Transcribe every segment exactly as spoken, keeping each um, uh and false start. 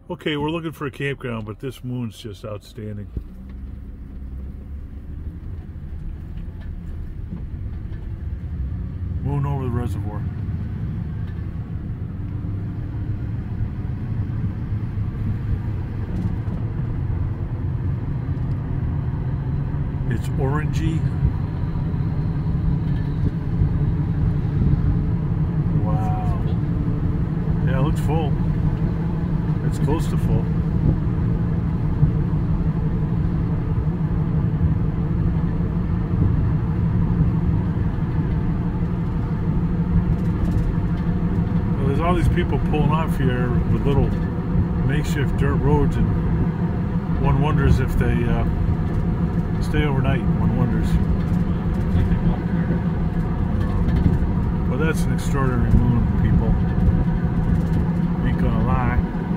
Okay, we're looking for a campground, but this moon's just outstanding. Moon over the reservoir. It's orangey. Wow. Yeah, it looks full. It's close to full. Well, there's all these people pulling off here with little makeshift dirt roads, and one wonders if they uh, stay overnight. One wonders. Well, that's an extraordinary moon, people. Ain't gonna lie.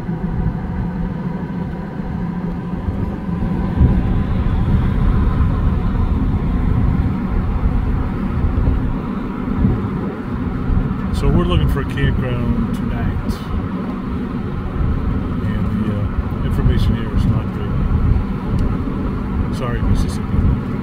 So we're looking for a campground tonight, and the uh, information here is not good. Sorry, Mississippi.